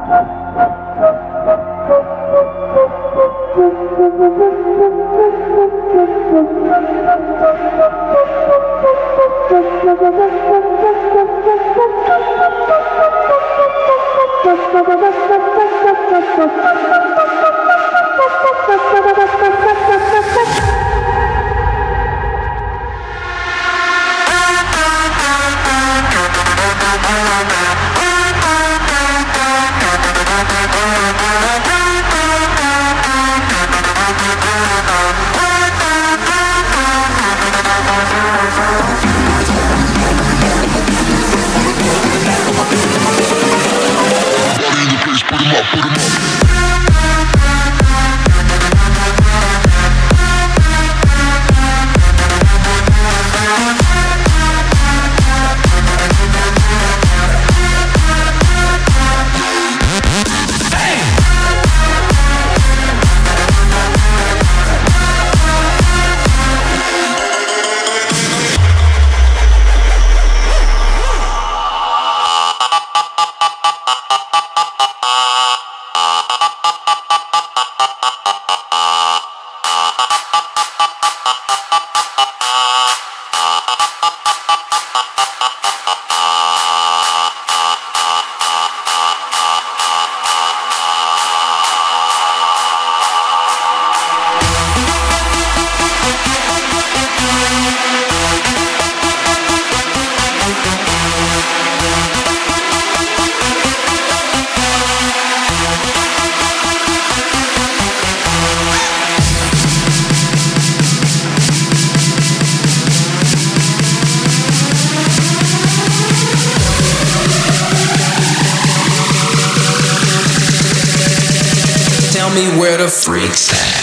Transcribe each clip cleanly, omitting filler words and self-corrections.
Where the freaks at?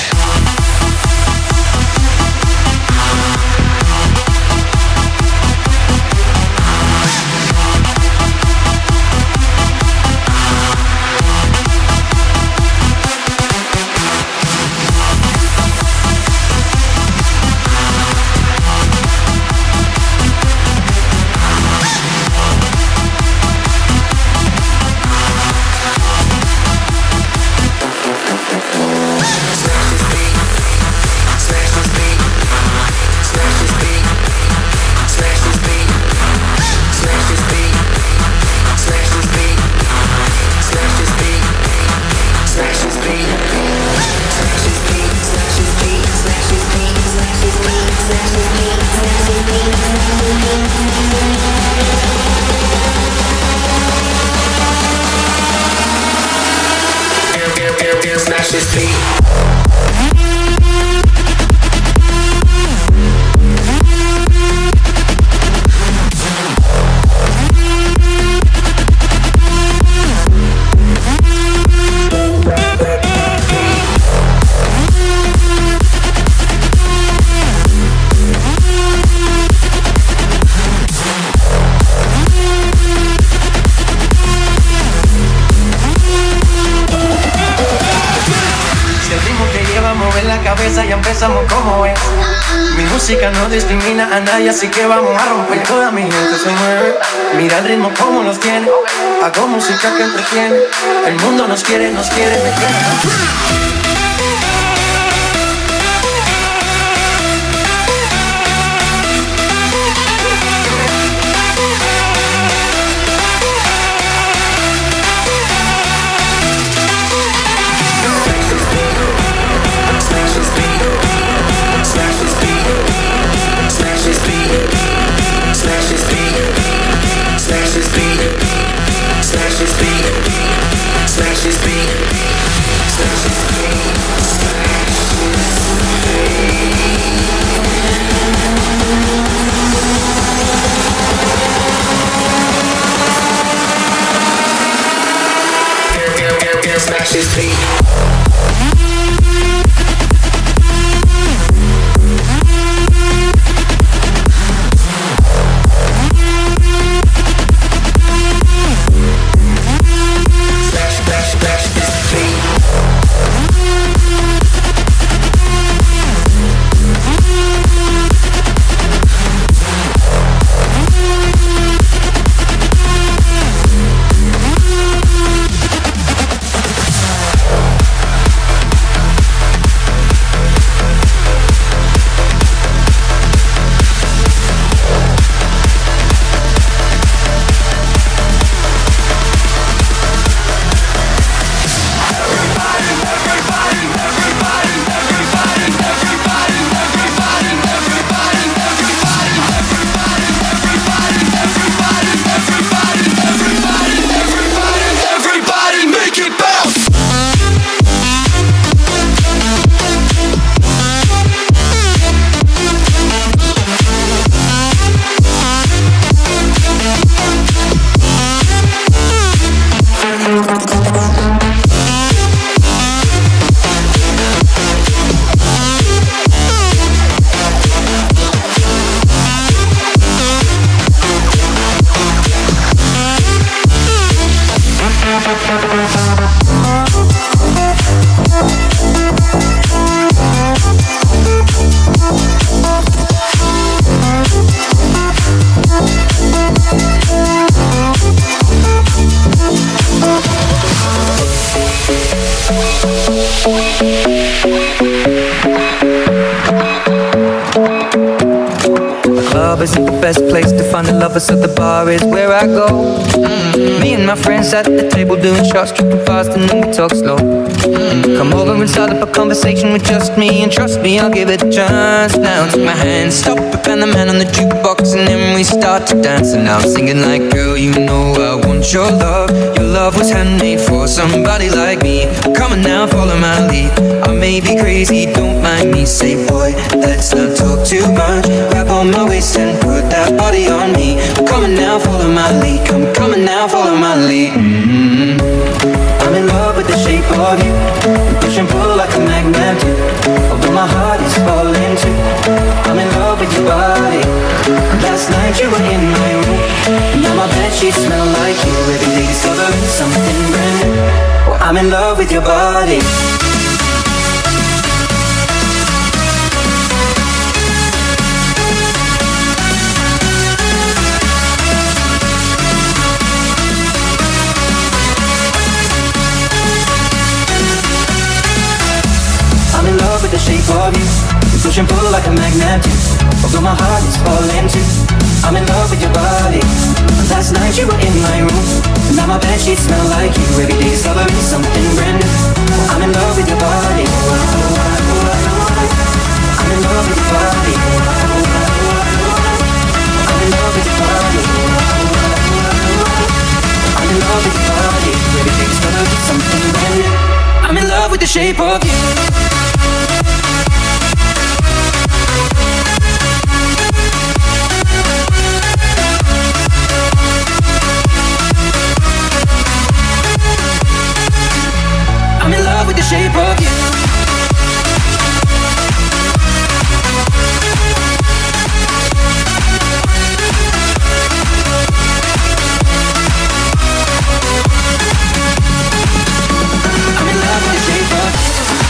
Smash this beat. Ya empezamos como es. Mi música no discrimina a nadie, así que vamos a romper. Toda mi gente se mueve. Mira el ritmo como los tiene. Hago música que entretiene. El mundo nos quiere, me quiere. Smash this beat. Club isn't the best place to find the lovers, so the bar is where I go. Me and my friends at the table doing shots, tripping fast, and then we talk slow. And you come over and start up a conversation with just me, and trust me, I'll give it a chance. Now take my hand, stop it, and the man on the jukebox, and then we start to dance. And now I'm singing like, girl, you know I want your love. Your love was handmade for somebody like me. Come on now, follow my lead. I may be crazy, don't mind me. Say, boy, let's not talk too much. Grab on my waist and put that body on me. Come on now, follow my lead. Come on now, follow my lead. I'm in love with the shape of you. Push and pull like a magnet do. Although my heart is falling too. I'm in love with your body. Last night you were in my room. Now my bedsheets smell like you. Every day discovering something brand new. Well, I'm in love with your body. I'm in love with the shape of you. You push and pull like a magnet do. Although my heart is falling too. I'm in love with your body. Last night you were in my room. Now my bedsheets smell like you. Every day discovering something brand new. I'm in love with your body. I'm in love with your body. I'm in love with your body. I'm in love with your body. Every day discovering something brand new. I'm in love with the shape of you. I'm in love with the shape of you. I'm in love with the shape of you.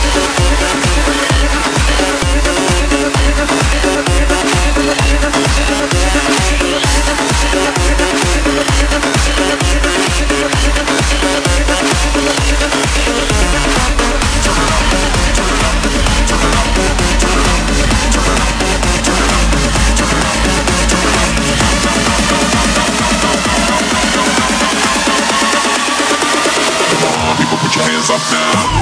Put your hands up now.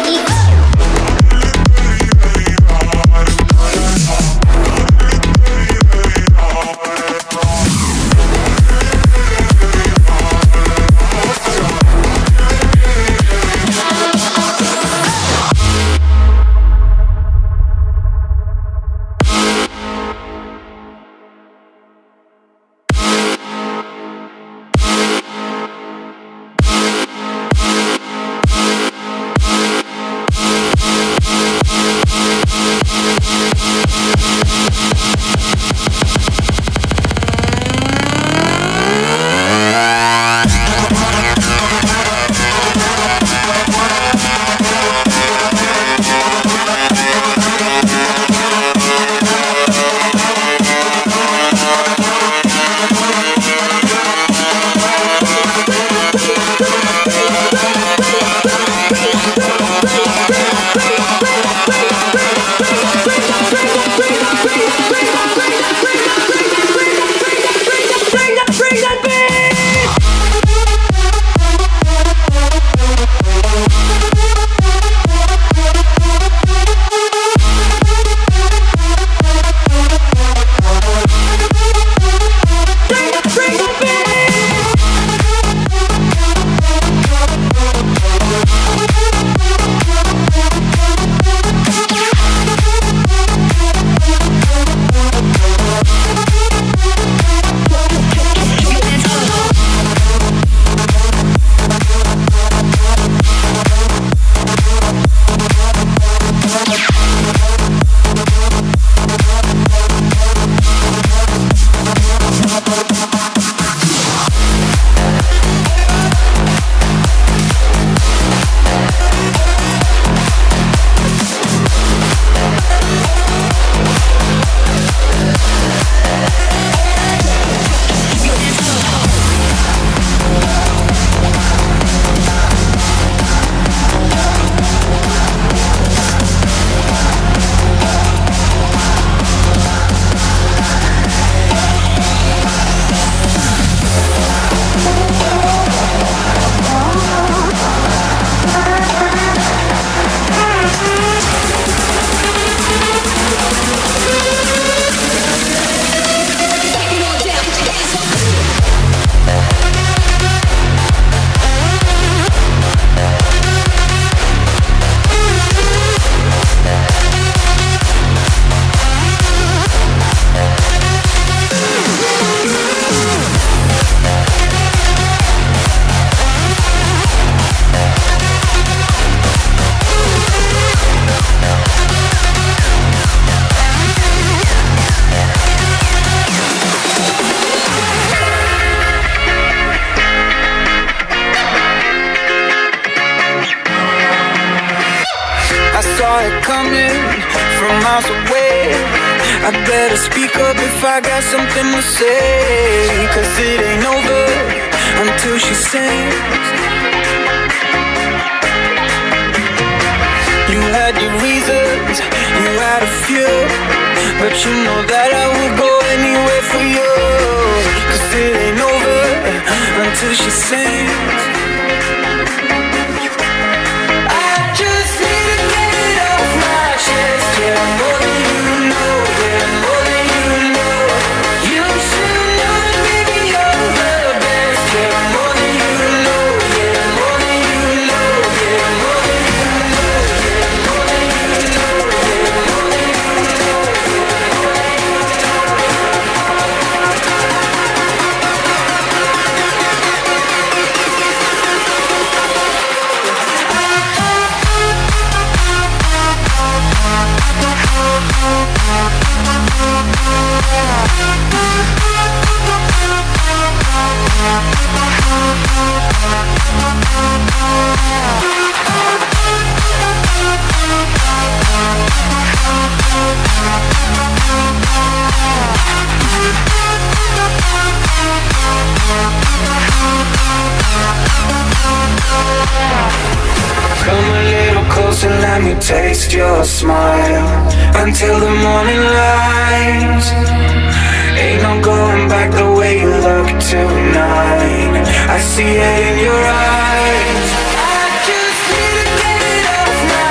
miles away. I better speak up if I got something to say, 'cause it ain't over until she sings. You had your reasons, you had a few, but you know that I would go anywhere for you, 'cause it ain't over until she sings. I just need to get it off my chest. Yeah, more than you know, yeah, more than you know. You should know that baby you're the best. Yeah, more than you know, yeah, more than you know, yeah, more than you know, yeah, more than you know, yeah, more than you know, come a little closer, let me taste your smile until the morning light. Ain't no going back the way you look tonight. I see it in your eyes. I just need to get it off my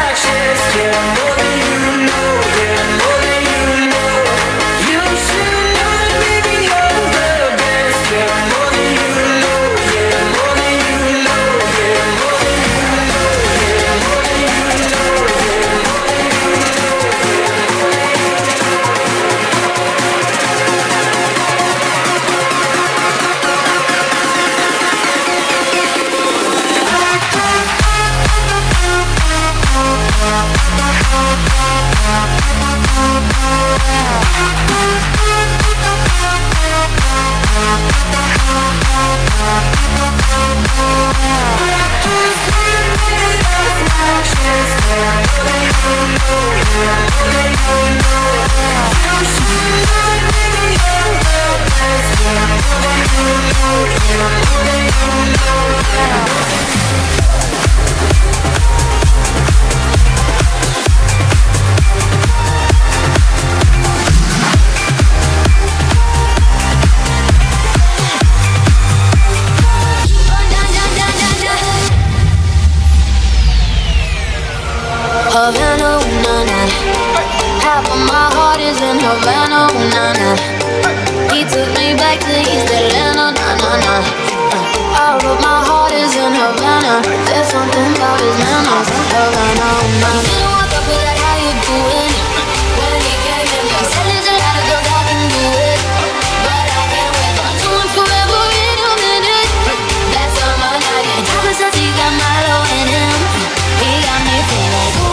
Havana, ooh, na na. Half of my heart is in Havana, ooh, na na. He took me back to East Atlanta, na na na. All of my heart is in Havana. There's something about his manners. Havana, ooh, na na. He didn't walk up with that, how you doing? When he came in, he said there's a lot of girls I can do it, but I can't wait. I'm doing forever in a minute. That's on my night. And Travis says he got Milo in him. He got me feeling like ooh.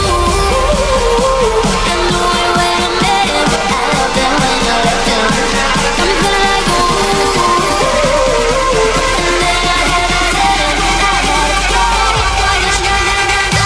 I knew it when I met him, but I loved him when I left him. Got me feeling like ooh. And then I had to tell him I had to go. Why just na na na na?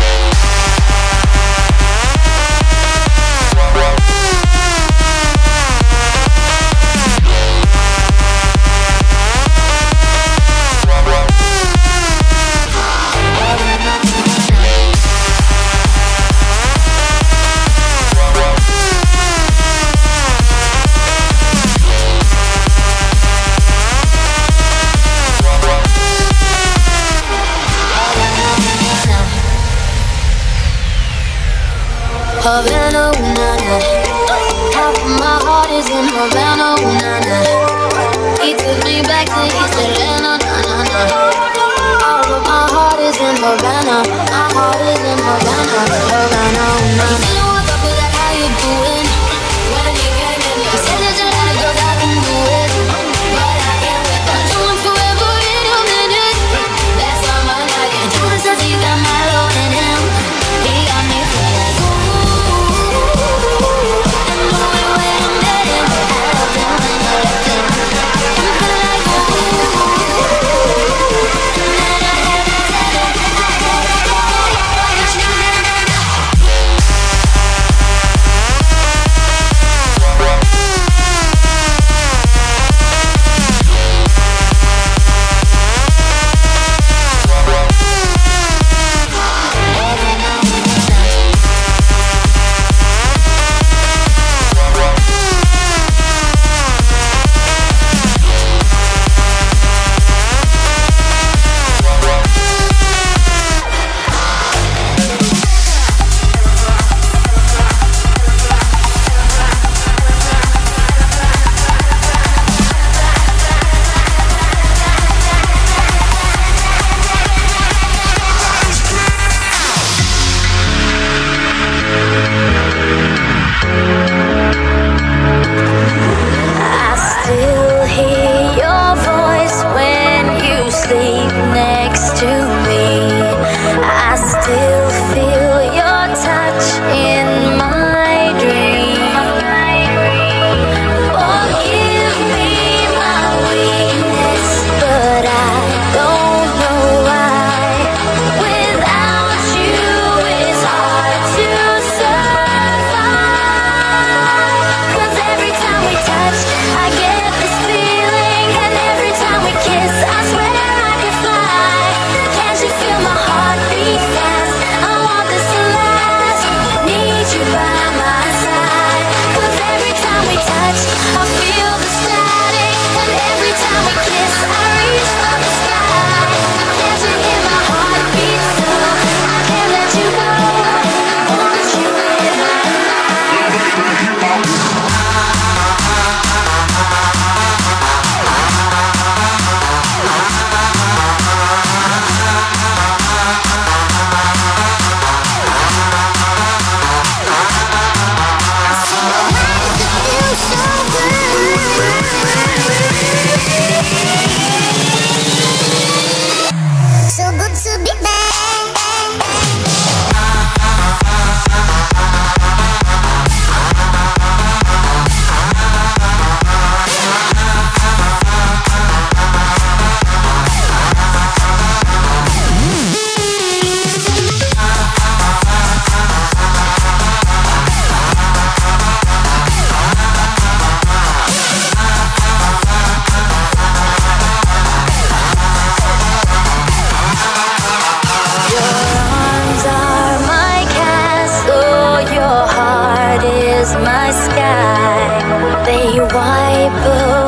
Havana, ooh, na na. Half of my heart is in Havana, ooh, na na. He took me back to East Atlanta, na na na. All of my heart is in Havana. My heart is in Havana, Havana, ooh, na na. He didn't walk up with that, how you doing? When he came in, he said there's a lot of girls I can do it, but I can't wait. I'm doing forever in a minute. That's on my night. And Travis says he got Milo in him. He got me feeling like ooh. my sky. They wipe away